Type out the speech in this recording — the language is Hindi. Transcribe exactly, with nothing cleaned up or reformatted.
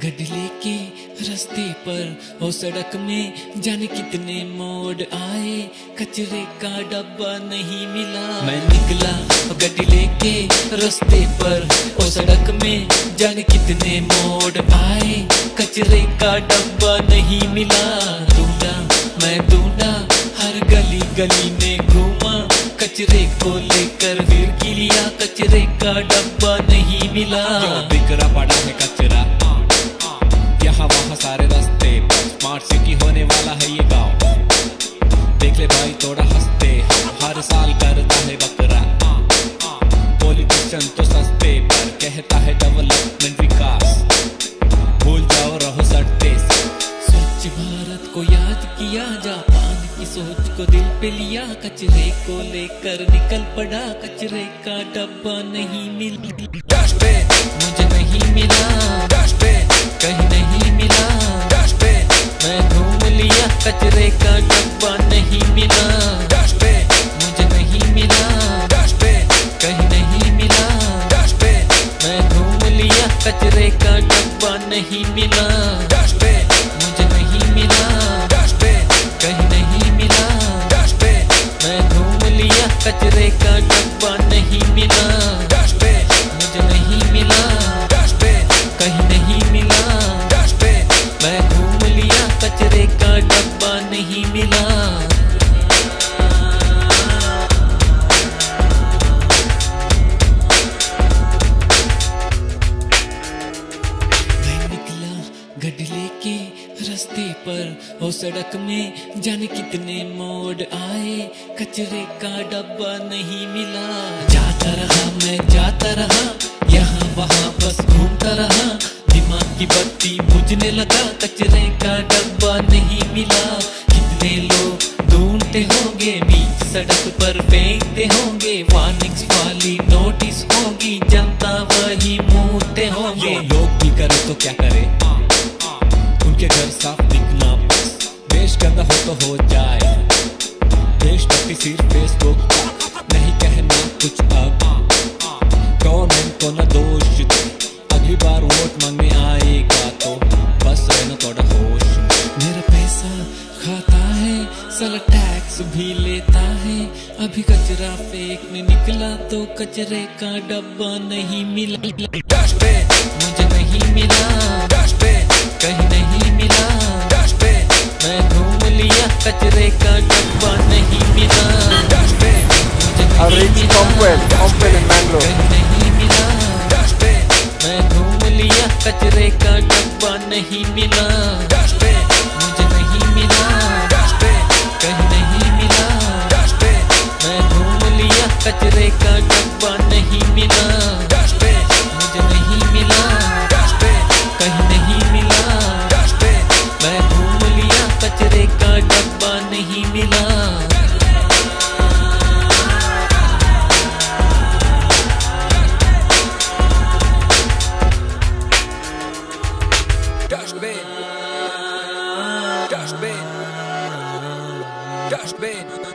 गड्डी लेके रास्ते पर हो सड़क में जाने कितने मोड़ आए, कचरे का डब्बा नहीं मिला। मैं निकला गड्डी लेके रास्ते पर हो सड़क में जाने कितने मोड़ आए, कचरे का डब्बा नहीं मिला। ढूंढा मैं ढूंढा हर गली गली में घूमा, कचरे को लेकर फिर गिलिया, कचरे का डब्बा नहीं मिला। बिखरा पड़ा है कचरा यहाँ वहाँ सारे रास्ते पर, स्मार्ट सिटी होने वाला है ये गांव। देख ले भाई थोड़ा हंसते, हर साल करता है बकरा। पॉलिटिशियन तो सस्ते पर कहता है डेवलपमेंट विकास, भूल जाओ रहो सड़ते। स्वच्छ भारत को याद किया, जापान की सोच को दिल पे लिया, कचरे को लेकर निकल पड़ा, कचरे का डब्बा नहीं मिला। मुझे नहीं मिला, कहीं नहीं मिला। मैं घूम लिया, कचरे का डब्बा नहीं मिला। मुझे नहीं मिला, कहीं नहीं मिला। मैं घूम लिया, कचरे का डब्बा नहीं मिला। मुझे नहीं मिला, कहीं नहीं मिला। मैं घूम लिया, कचरे का डब्बा नहीं मिला। मुझे नहीं मिला, कहीं नहीं मिला। मैं घूम लिया, कचरे का डब्बा नहीं मिला। मैं निकला गड्डी लेके रास्ते पर हो सड़क में जाने कितने मोड़ आए, कचरे का डब्बा नहीं मिला। जाता रहा मैं जाता रहा, यहाँ वहाँ बस घूमता रहा, दिमाग की बत्ती बुझने लगा, कचरे का डब्बा नहीं मिला। कितने लोग ढूंढते होंगे, बीच सड़क पर फेंकते होंगे, वार्निंग्स वाली नोटिस होगी, जनता वही मूर्ते होंगे। लोग भी करे तो क्या करे, उनके घर साफ दिखना बस, देश गंदा हो तो हो जाए। देशभक्ति सिर्फ फेसबुक नहीं कहना कुछ अब, गवर्नमेंट को न दोष दे, अगली बार वोट मांगने आएगा तो बस रहना थोड़ा होश। मेरा पैसा खाता है, साला टैक्स भी लेता है, अभी कचरा फेंकने निकला तो कचरे का डब्बा नहीं मिला। मुझे नहीं मिला, कहीं नहीं मिला। मैं घूम लिया, कचरे का डब्बा नहीं मिला। मुझे नहीं मिला, कहीं नहीं मिला। मैं घूम लिया, कचरे का डब्बा नहीं मिला। मुझे नहीं मिला, कहीं नहीं मिला। मैं घूम लिया, कचरे का डब्बा नहीं मिला। मुझे नहीं मिला, कहीं नहीं मिला। मैं घूम लिया, कचरे का डब्बा नहीं मिला। Dustbin, dustbin, dustbin.